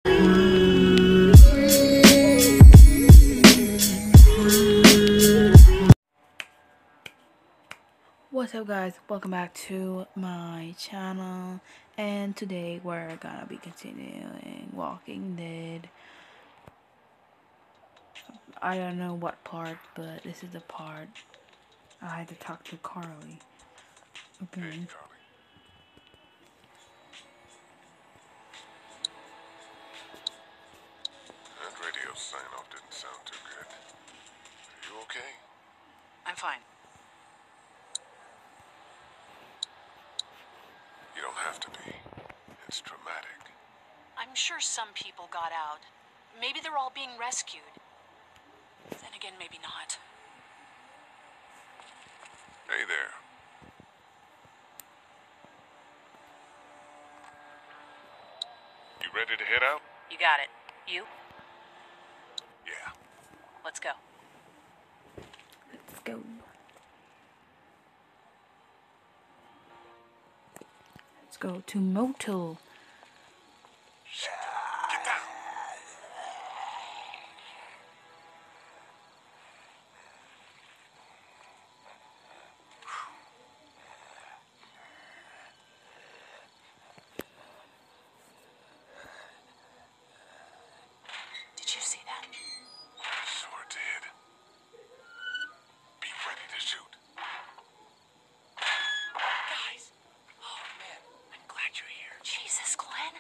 What's up guys, welcome back to my channel, and today we're gonna be continuing Walking Dead. I don't know what part, but this is the part I had to talk to Carly. Okay. Hey, Carly. That radio sign-off didn't sound too good. Are you okay? I'm fine. You don't have to be. It's traumatic. I'm sure some people got out. Maybe they're all being rescued. Then again, maybe not. Hey there. You ready to head out? You got it. You? Yeah. Let's go. Let's go. Let's go to Motel. Get down. Did you see that? Sure did. Be ready to shoot. Guys! Oh, man. I'm glad you're here. Jesus, Glenn.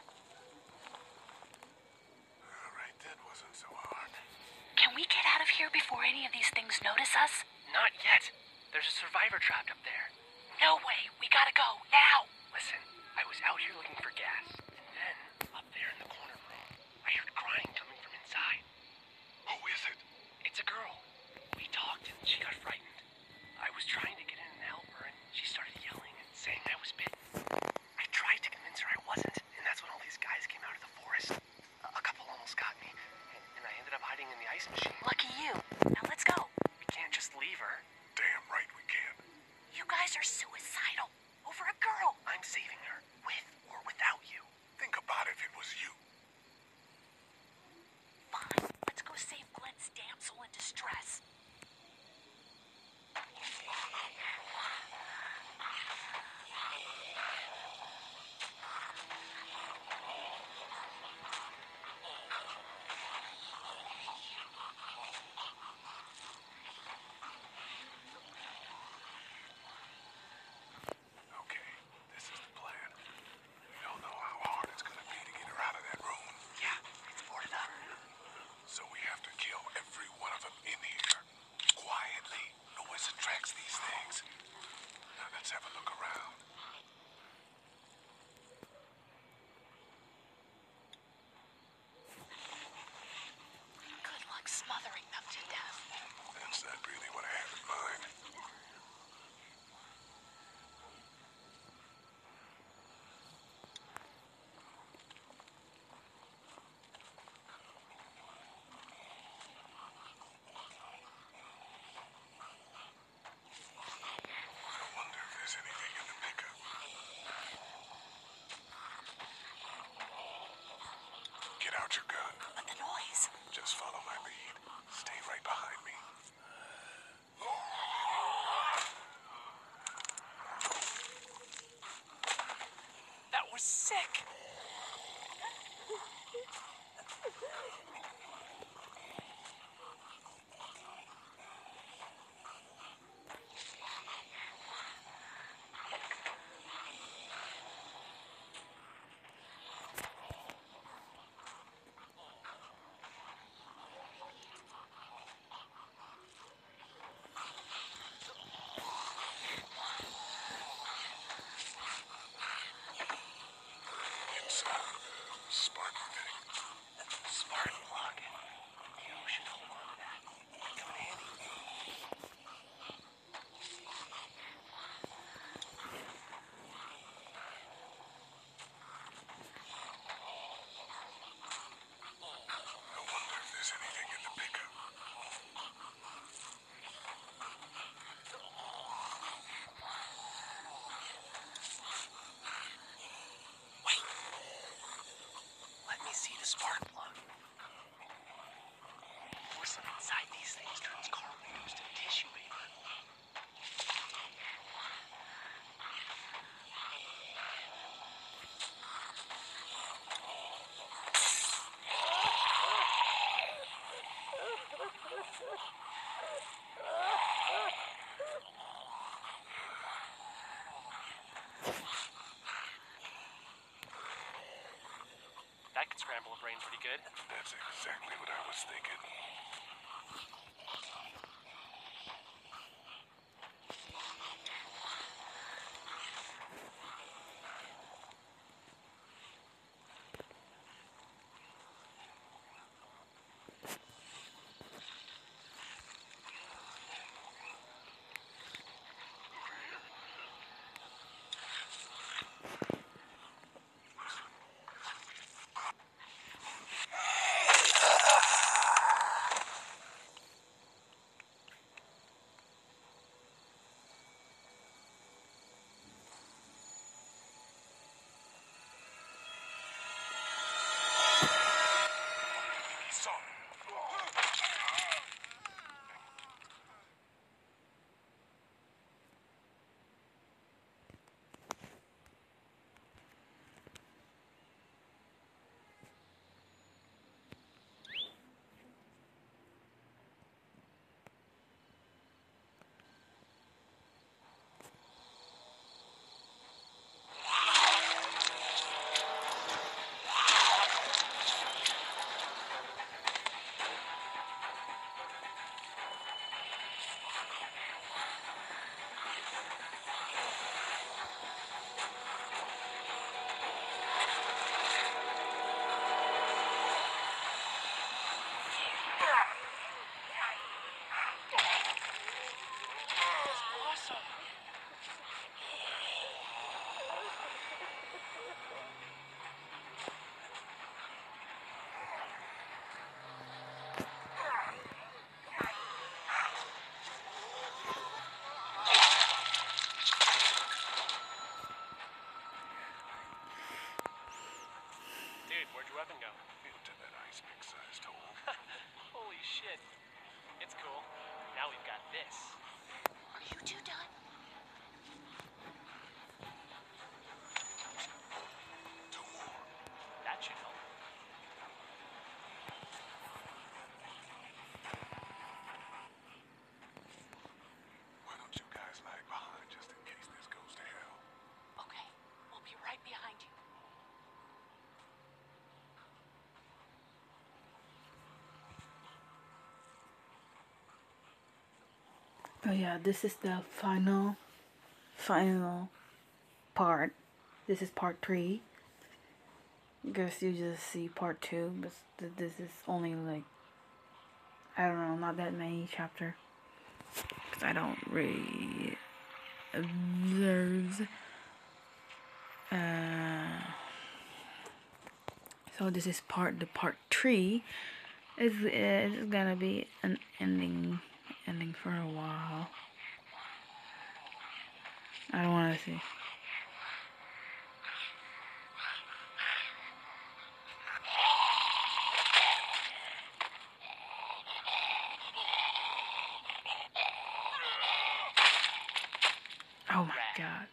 All right, that wasn't so hard. Can we get out of here before any of these things notice us? Not yet. There's a survivor trapped up there. No way. We gotta go. Now. Listen, I was out here looking for gas, and then, up there in the corner room, I heard crying coming from inside. Who is it? It's a girl. We talked, and she got frightened. I was trying to get in and help her, and she started yelling and saying I was bitten. I tried to convince her I wasn't, and that's when all these guys came out of the forest. A couple almost got me, and I ended up hiding in the ice machine. Lucky you. Now let's go. We can't just leave her. Damn right we can. You guys are suicidal. Over a girl. I'm saving her, with or without you. Think about if it was you. Fine. Let's go save Glenn's damsel in distress. Okay, this is the plan. We don't know how hard it's gonna be to get her out of that room. Yeah, it's boarded up. So we have to kill every one of them in here. Quietly. Noise attracts these things. Now let's have a look around. Good luck smothering them to death. That's not really what I have in mind. I wonder if there's anything in the pickup. Get out your gun. But the noise. Just follow my lead. Stay right behind me. That was sick. It's a Spartan thing. Spartan plug. You should hold on to that. Come in handy. I wonder if there's anything in the pickup. Wait. Let me see the spark plug. Porcelain inside these things turns car windows to tissue paper. That could scramble a brain pretty good. That's exactly what I was thinking. Dude, where'd your weapon go? Into that ice pick-sized hole. Holy shit. It's cool. Now we've got this. Are you two done? Two more. That should help. Why don't you guys lag behind just in case this goes to hell? Okay, we'll be right behind you. Oh yeah, this is the final part. This is part 3. Guess you just see part 2, but this is only like, I don't know, not that many chapter. Cause I don't really observe. So this is part 3. It's gonna be an ending for a while. I don't want to see. Oh my god.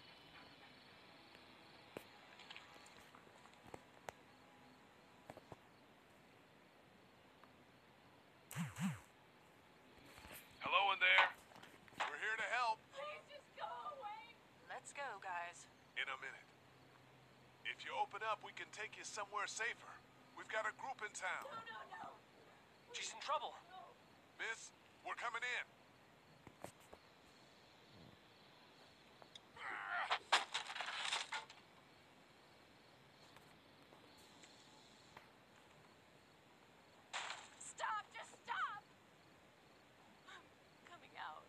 Hello in there. We're here to help. Please just go away. Let's go, guys. In a minute. If you open up, we can take you somewhere safer. We've got a group in town. No. She's in trouble. Miss, we're coming in. Stop, just stop. I'm coming out.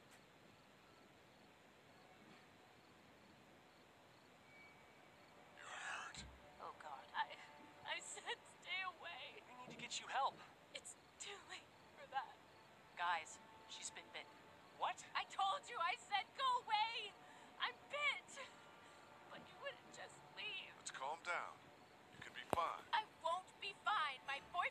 You're hurt. Oh God, I said stay away. We need to get you help. It's too late for that. Guys, she's been bitten. What? I told you, I said go away. I'm bit. But you wouldn't just leave. Let's calm down. You can be fine. I won't be fine. My boyfriend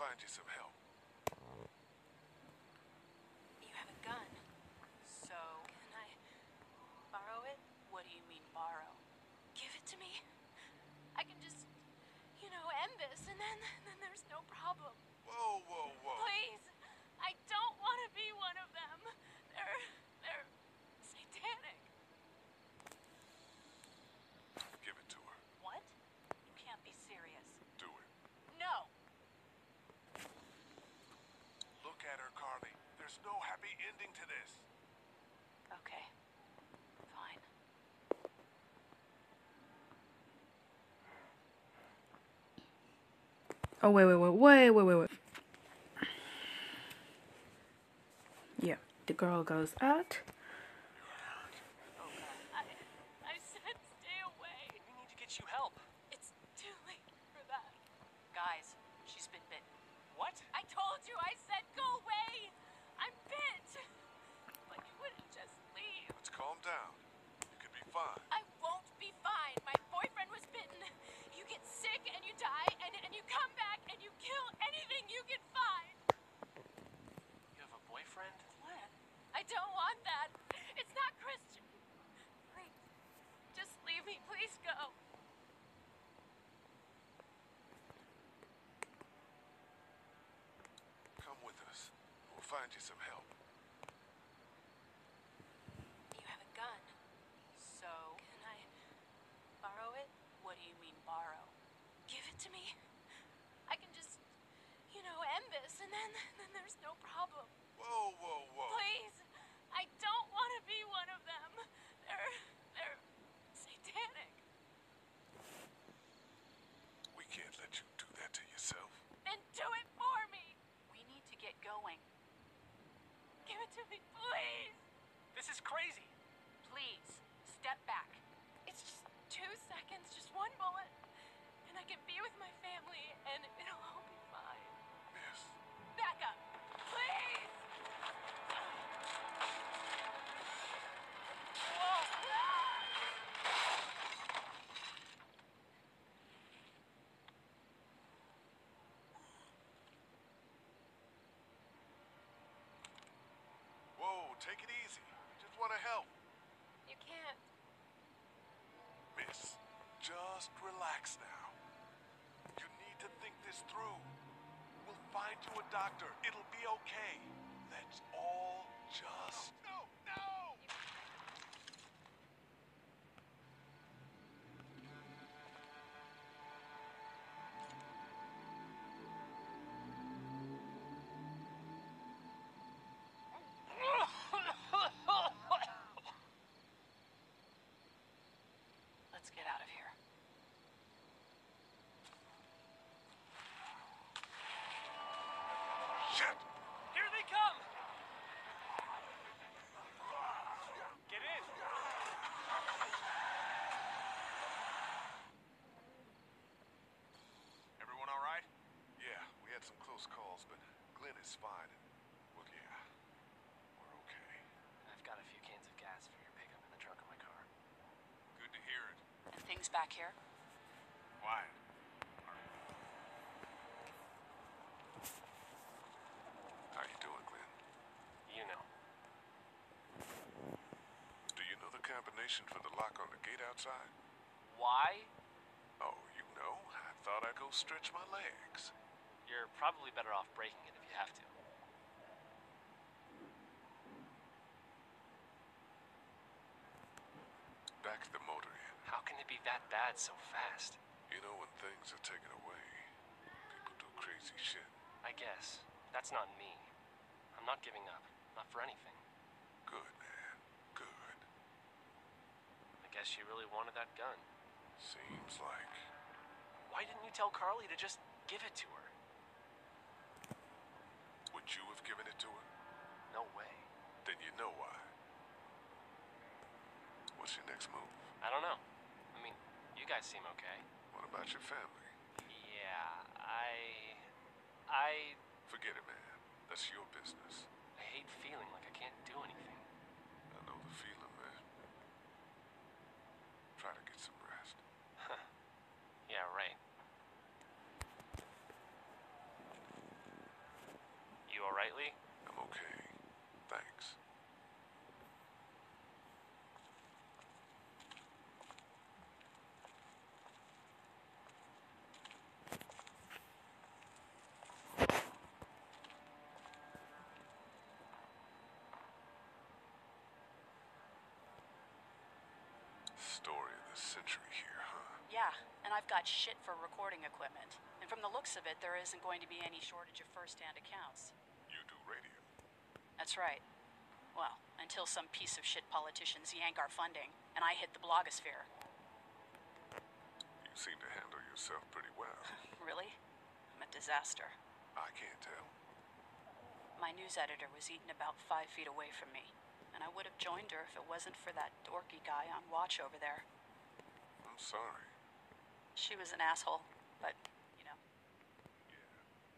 find you some help. You have a gun. So, can I borrow it? What do you mean, borrow? Give it to me. I can just, end this, and then there's no problem. Whoa, whoa, whoa. Please! I don't want to be one of them. They're satanic. Give it to her. What? You can't be serious. Do it. No! Look at her, Carly. There's no happy ending to this. Okay. Fine. Oh, wait. Yeah, the girl goes out. Oh, God. I said stay away. We need to get you help. It's too late for that. Guys, she's been bitten. What? I told you, I said go away! I'm bit! Like you wouldn't just leave. Let's calm down. You could be fine. I won't be fine. My boyfriend was bitten. You get sick and you die, and you come back and you kill anything you can find. You have a boyfriend? Glenn, I don't want that. It's not Christian. Please, just leave me. Please go. Come with us. We'll find you some help. You have a gun. So, can I borrow it? What do you mean, borrow? Give it to me. I can just, end this, and then there's no problem. Whoa, whoa, whoa. Please! I don't want to be one of them. They're satanic. We can't let you do that to yourself. Then do it for me! We need to get going. Give it to me, please! This is crazy. Please, step back. It's just 2 seconds, just one bullet, and I can be with my family, and it'll all be fine. Miss. Back up, please! Whoa! Whoa, take it easy. We just want to help. You can't. Miss, just relax now. You need to think this through. We'll find you a doctor. It'll be okay. Let's all just... No! Let's get out of here. Shit! Here they come! Get in! Everyone all right? Yeah, we had some close calls, but Glenn is fine. And, well, yeah, we're okay. I've got a few cans of gas for your pickup in the trunk of my car. Good to hear it. And things back here? Quiet. How you doing, Glenn? You know. Do you know the combination for the lock on the gate outside? Why? Oh, you know? I thought I'd go stretch my legs. You're probably better off breaking it if you have to. Back the motor in. How can it be that bad so fast? You know, when things are taken away, people do crazy shit. I guess. That's not me. I'm not giving up. Not for anything. Good, man. Good. I guess you really wanted that gun. Seems like... Why didn't you tell Carly to just give it to her? Would you have given it to her? No way. Then you know why. What's your next move? I don't know. I mean, you guys seem okay. What about your family? Yeah, Forget it, man. That's your business. I hate feeling like I can't do anything. I know the feeling, man. Try to get some rest. Yeah, right. the century here, huh? Yeah, and I've got shit for recording equipment. And from the looks of it, there isn't going to be any shortage of first-hand accounts. You do radio. That's right. Well, until some piece of shit politicians yank our funding, and I hit the blogosphere. You seem to handle yourself pretty well. Really? I'm a disaster. I can't tell. My news editor was eaten about 5 feet away from me, and I would have joined her if it wasn't for that dorky guy on watch over there. I'm sorry. She was an asshole, but, you know. Yeah.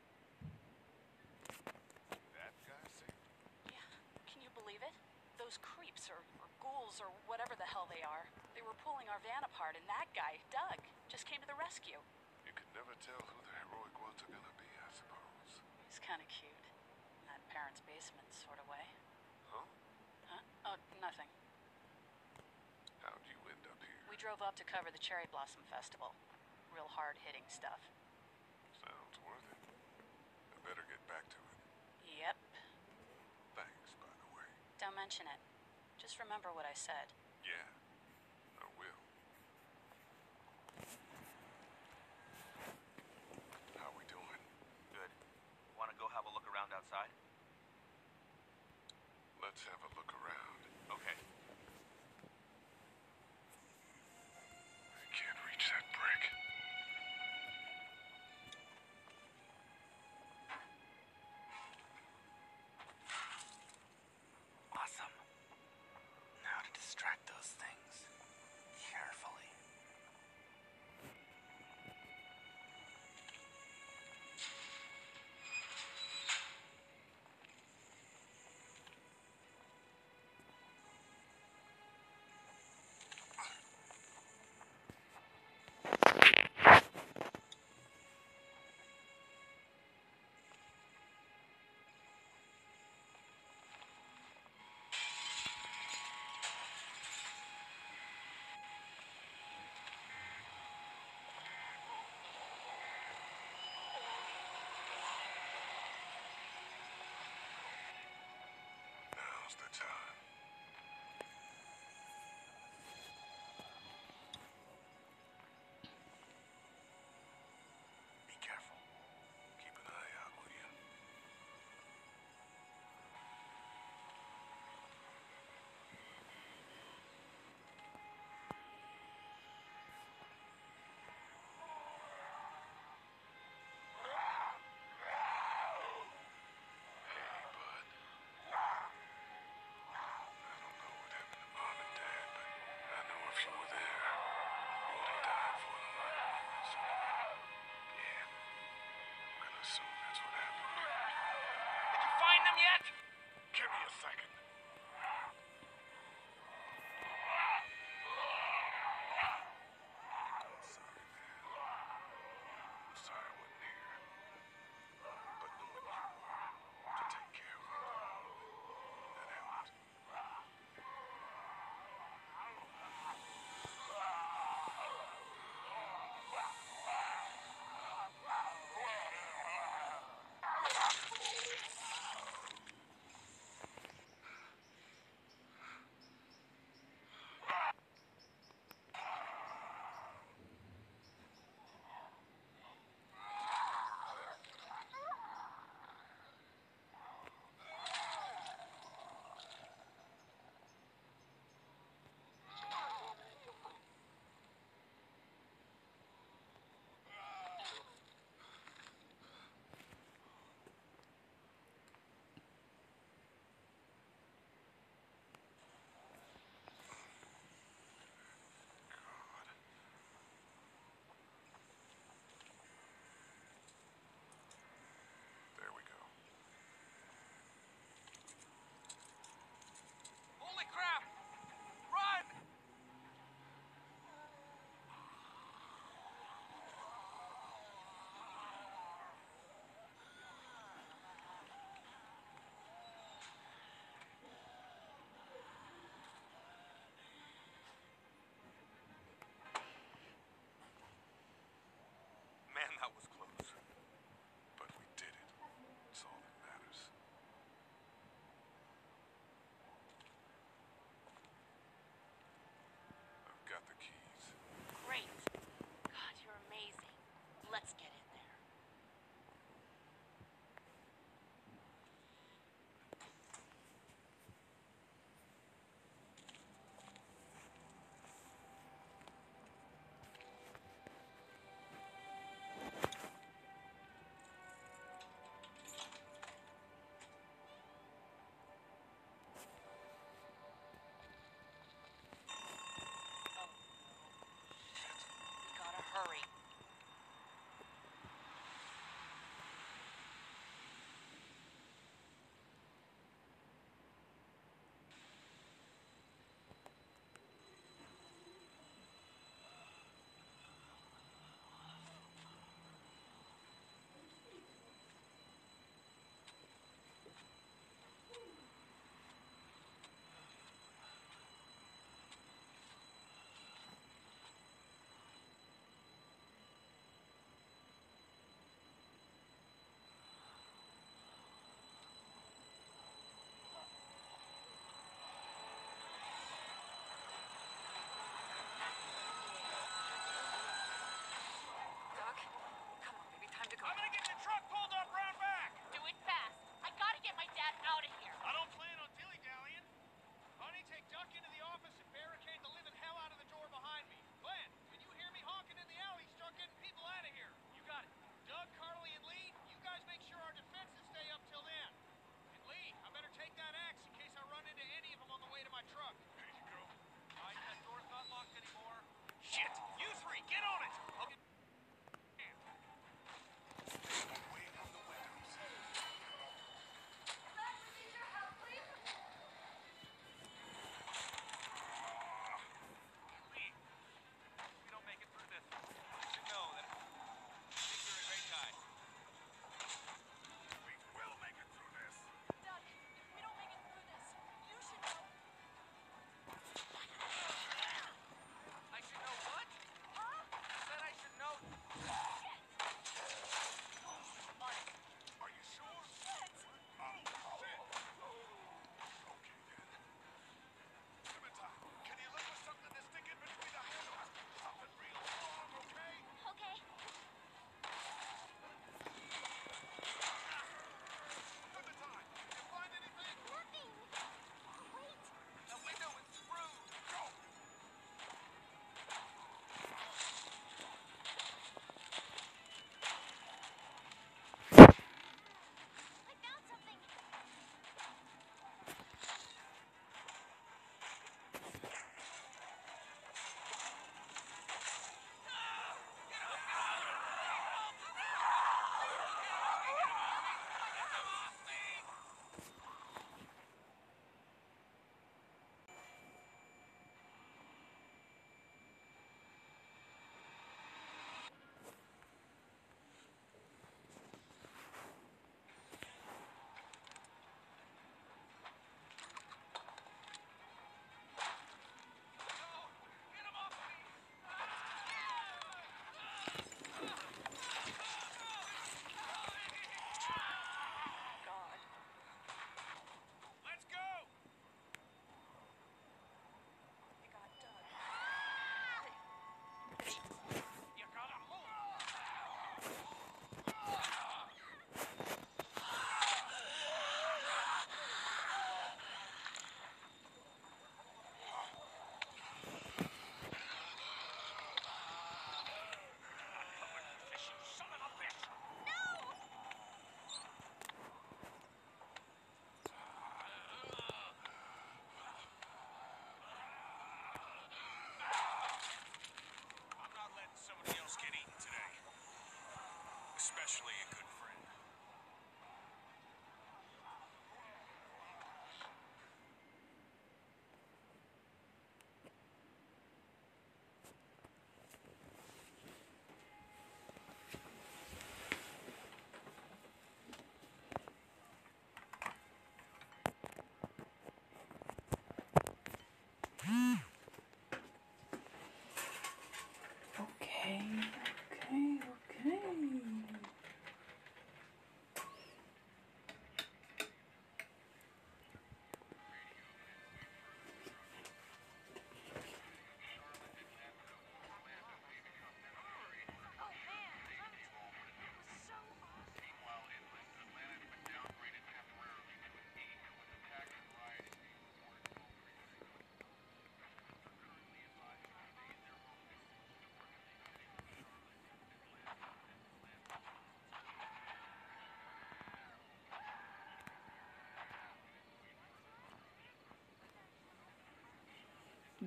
That guy saved you. Yeah, can you believe it? Those creeps, or ghouls, or whatever the hell they are, they were pulling our van apart, and that guy, Doug, just came to the rescue. You could never tell who the heroic ones are gonna be, I suppose. He's kind of cute. In that parents' basement sort of way. Huh? Huh? Oh, nothing. How'd you end up here? We drove up to cover the Cherry Blossom Festival. Real hard-hitting stuff. Sounds worth it. I better get back to it. Yep. Thanks, by the way. Don't mention it. Just remember what I said. Yeah, I will. How we doing? Good. Want to go have a look around outside? Let's have a look around. Okay. I can't reach that brick. Awesome. Now to distract those things. Carefully. Now's the time. Be careful. Keep an eye out, will you? Hey, bud. I don't know what happened to Mom and Dad, but I know if you were there, you would have died for them. So, yeah, I'm gonna assume that's what happened. Did you find them yet? Give me a second. I'm sorry, man. I'm sorry I wasn't here. But knowing you were to take care of them, that helped.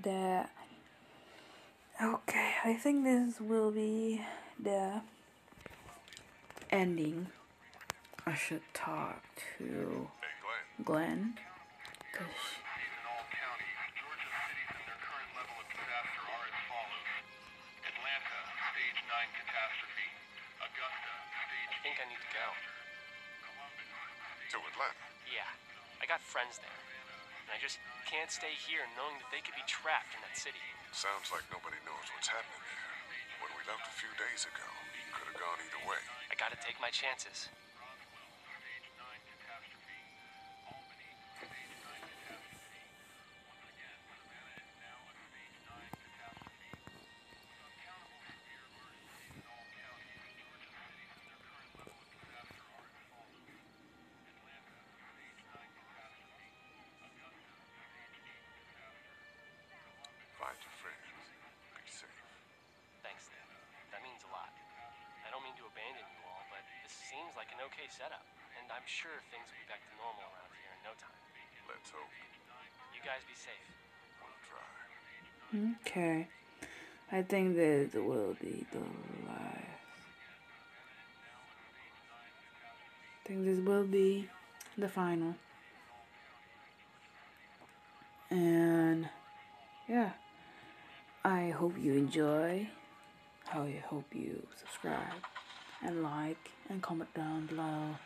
that. Okay, I think this will be the ending. I should talk to Hey, Glenn. Glenn. Cause In all counties, Georgia cities and their current level of disaster are as follows. Atlanta, stage 9 catastrophe. Augusta, stage I think I need to go. To Atlanta. Yeah, I got friends there. And I just can't stay here knowing that they could be trapped in that city. Sounds like nobody knows what's happening there. When we left a few days ago, could have gone either way. I gotta take my chances. Find your friends. Be safe. Thanks, Dad. That means a lot. I don't mean to abandon you all, but this seems like an okay setup. And I'm sure things will be back to normal around here in no time. Let's hope. You guys be safe. We'll try. okay, I think this will be the last. I think this will be the final. And yeah, I hope you enjoy. I hope you subscribe and like and comment down below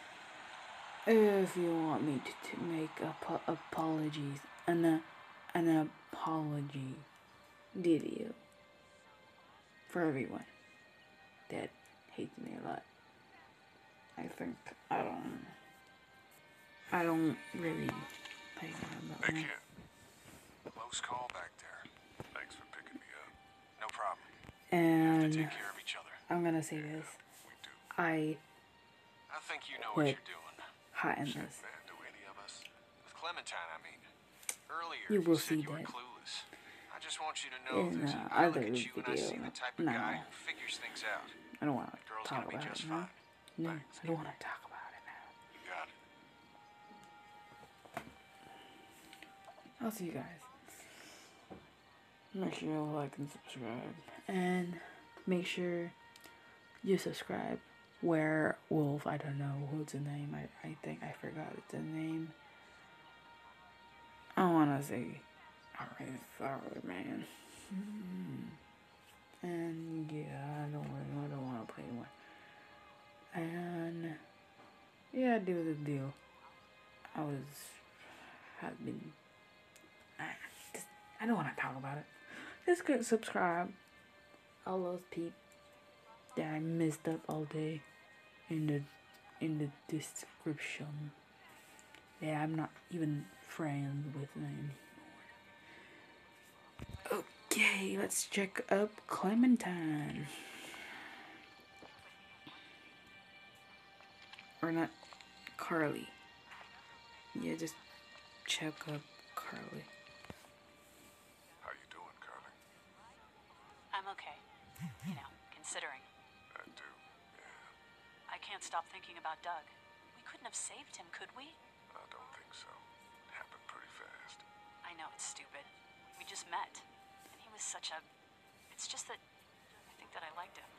if you want me to make apologies an apology video for everyone that hates me a lot. I think I don't really think about Hey, me. kid. Close call back there. Thanks for picking me up. No problem. And Take care of each other. I'm gonna say this. We do. I I think you know What? what you're doing. hot in Shit, this. man, do any of us? With Clementine, I mean. Earlier, You will said see you were that clueless. I just want you to know in there's the I look other at you and I see video. the type of No. guy who figures things out. I don't want to Girl's talk gonna be about just it now. fine. No, Thanks. I don't want to talk about it now. You got it. I'll see you guys. Make sure you like and subscribe. And make sure you subscribe. Werewolf, I don't know what's the name. I think I forgot the name. I want to say, alright, sorry, man. And yeah, I don't want to play anymore. And yeah, do the deal. I don't want to talk about it. Just go subscribe. All those people that I messed up all day in the description. Yeah, I'm not even friends with them anymore. Okay, let's check up Clementine. Or not Carly. Yeah, just check up Carly. How you doing, Carly? I'm okay. You know, considering. I do, yeah. I can't stop thinking about Doug. We couldn't have saved him, could we? I don't think so. It happened pretty fast. I know it's stupid. We just met. And he was such a... It's just that... I think that I liked him.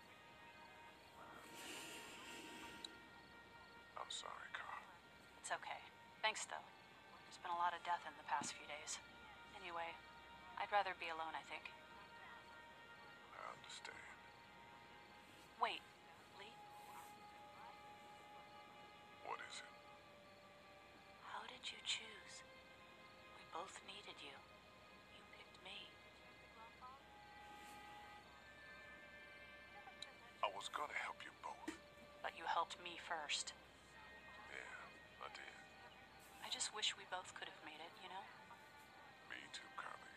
I'm sorry, Carl. It's okay. Thanks, though. There's been a lot of death in the past few days. Anyway, I'd rather be alone, I think. I understand. Wait, Lee? What is it? How did you choose? We both needed you. You picked me. I was gonna help you both. But you helped me first. Yeah, I did. I just wish we both could have made it, you know? Me too, Carly.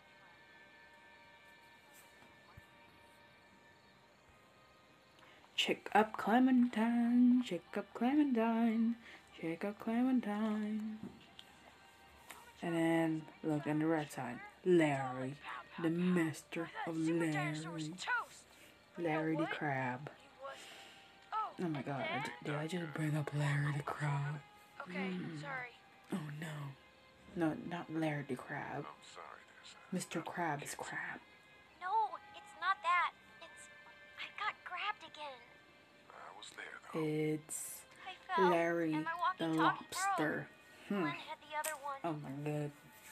Check up Clementine. Check up Clementine. Check up Clementine. And then look on the right side. Larry. The master of Larry. Larry the Crab. Oh my god, did I just bring up Larry the Crab? Okay, sorry. Oh no. No, not Larry the Crab. I'm sorry, Mr. Crab is crab. No, it's not that. It's... I got grabbed again. I was there, though. It's I fell, Larry and my the walkie-talkie lobster. broke. Glenn had the other one. Oh my god.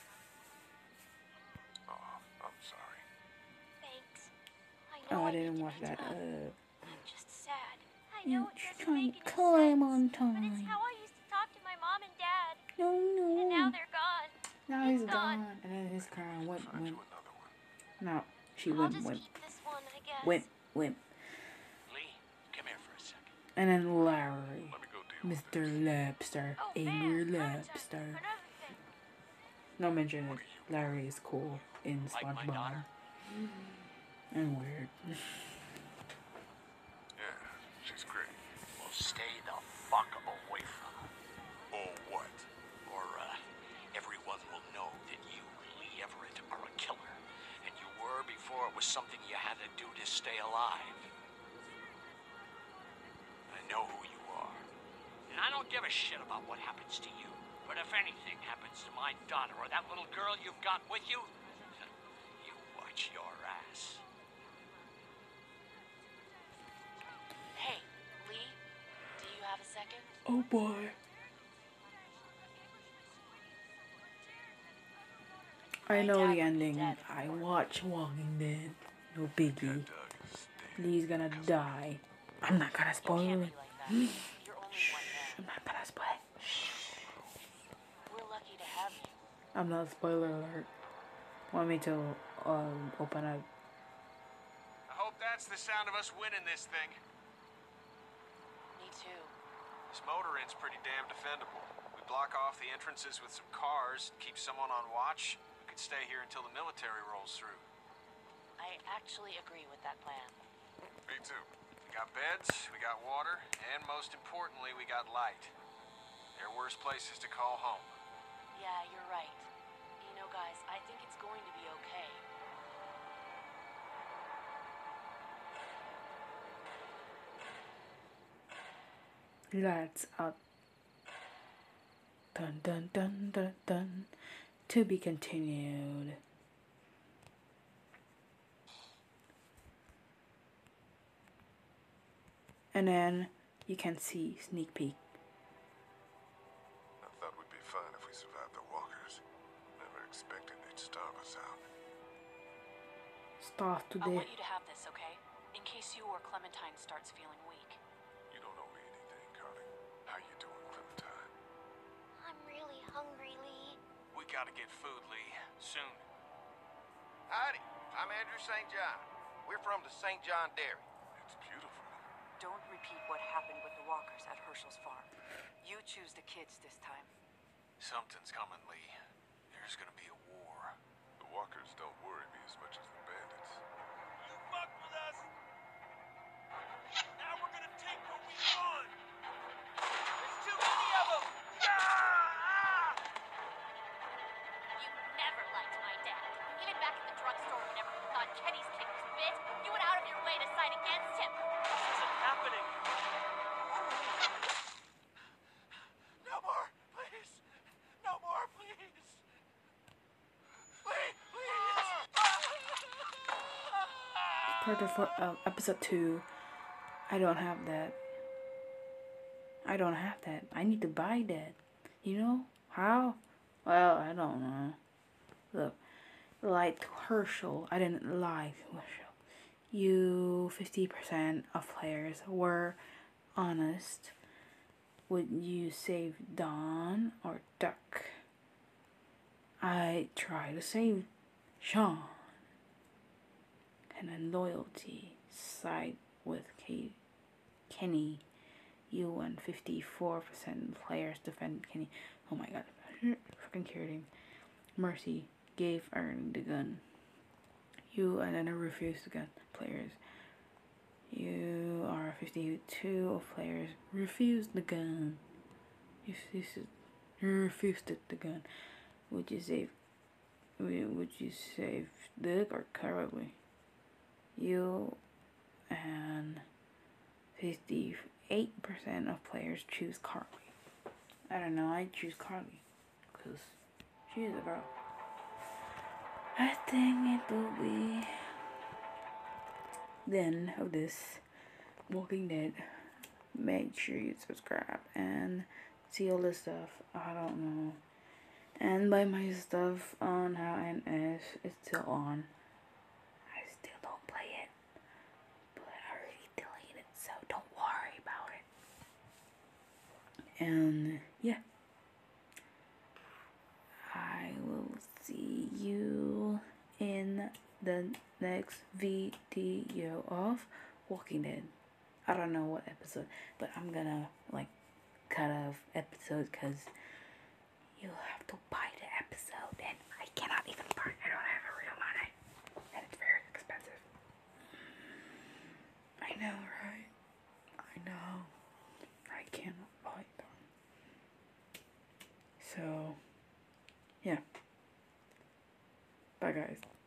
Oh, I'm sorry. Thanks. I Oh, know I need didn't to watch be that. tough. I'm just sad. I You know it doesn't trying make to any climb sense, on but it's time. how I used to talk to my mom and dad. No, And now no. they're gone. Now It's he's gone. gone. And then his crown went, Find went. you another one. No, she I'll went, just went, keep this one, I guess. went, went. Lee, come here for a second. And then Larry, Let me go deal with Mr. this. Lobster, Oh, angry man, lobster. another thing. No mention it. Larry is cool in Like my SpongeBob. daughter? And weird. Yeah, she's great. Well, stay the fuck away from her. Or what? Or, everyone will know that you, Lee Everett, are a killer. And you were before it was something you had to do to stay alive. I know who you are. And I don't give a shit about what happens to you. But if anything happens to my daughter or that little girl you've got with you, you watch your ass. Hey, Lee, do you have a second? Oh boy. I know the ending. I watch Walking Dead. No biggie. Doug is dead. Lee's gonna die. I'm not gonna spoil Can't it. be like that. You're only one I'm man. not gonna spoil it. We're lucky to have you. I'm not spoiler alert. Want me to open up? I hope that's the sound of us winning this thing. Me too. This motor inn's pretty damn defendable. We block off the entrances with some cars, keep someone on watch. We could stay here until the military rolls through. I actually agree with that plan. Me too. We got beds, we got water, and most importantly, we got light. There are worse places to call home. Yeah, you're right. You know, guys, I think it's going to be okay. That's up. Dun dun dun dun dun. To be continued. And then you can see sneak peek. I thought we'd be fine if we survived the walkers. Never expected they'd starve us out. Start I today. want you to have this, okay? In case you or Clementine starts feeling weak. You don't owe me anything, Carly. How you doing, Clementine? I'm really hungry, Lee. We gotta get food, Lee. Soon. Howdy, I'm Andrew St. John. We're from the St. John Dairy. It's beautiful. Don't repeat what happened with the walkers at Herschel's farm. You choose the kids this time. Something's coming, Lee. There's gonna be a war. The walkers don't worry me as much as the bandits. You fucked with us! Now we're gonna take what we want! There's too many of them! You never liked my dad. Even back at the drugstore whenever you thought Kenny's kid was fit, you went out of your way to side against him. This isn't happening! No more, please! No more, please! Please, Part of episode 2. I don't have that. I don't have that. I need to buy that. You know how? Well, I don't know. Look, like Herschel. I didn't like Herschel. You 50% of players were honest. Would you save Don or Duck? I try to save Sean. And then loyalty side with Kenny. You and 54% players defend Kenny. Oh my god, fucking kidding. Mercy gave Aaron the gun. You and then refused the gun. Players. You are 52 of players refused the gun. You refused the gun. Would you save Dick or Carly? You and 58% of players choose Carly. I don't know, I choose Carly because she is a girl. I think it will be the end of this Walking Dead. Make sure you subscribe and see all this stuff. I don't know. And buy my stuff on how NS is still on. I still don't play it, but I already deleted it, so don't worry about it. And yeah, I will see you in the next video of Walking Dead. I don't know what episode, but I'm gonna like cut off episodes because you have to buy the episode and I cannot even buy it. I don't have a real money and it's very expensive. I know, right? I know. I cannot buy them. So, yeah. Bye, guys.